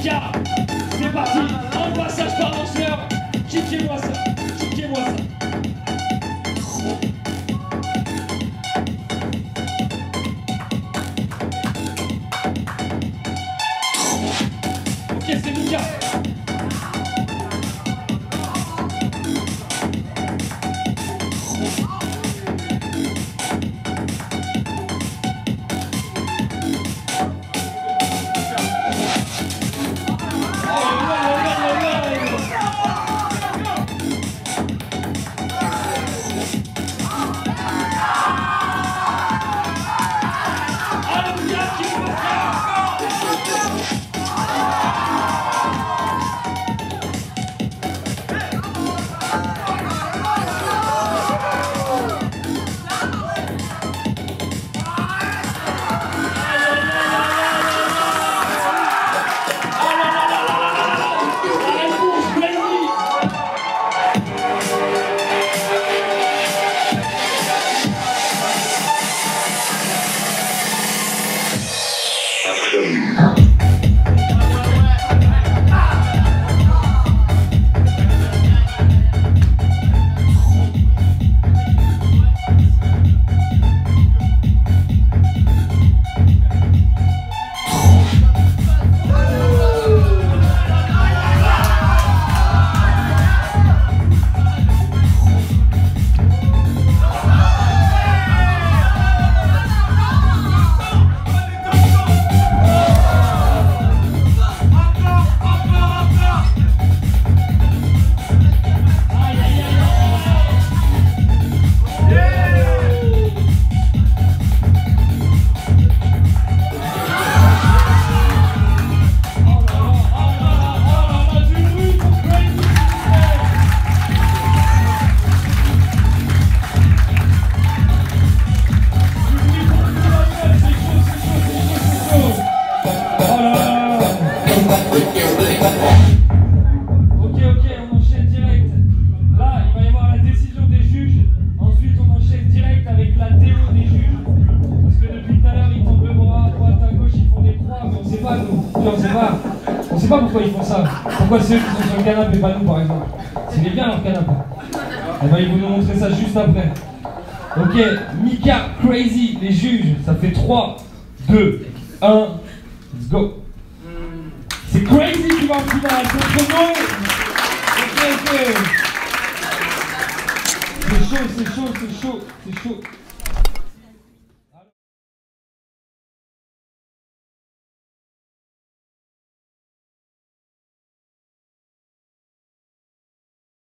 Mika, c'est parti, un passage par danseur, kickez-moi ça, kickez-moi ça. Ok, c'est Mika. On sait pas pourquoi ils font ça. Pourquoi c'est eux qui sont sur le canapé et pas nous par exemple. C'est bien leur canapé. Eh ben, ils vont nous montrer ça juste après. Ok, Mika Crazy, les juges, ça fait 3, 2, 1, let's go. C'est Crazy qui va en finale, contre Noé. Ok. C'est chaud, c'est chaud, c'est chaud, c'est chaud.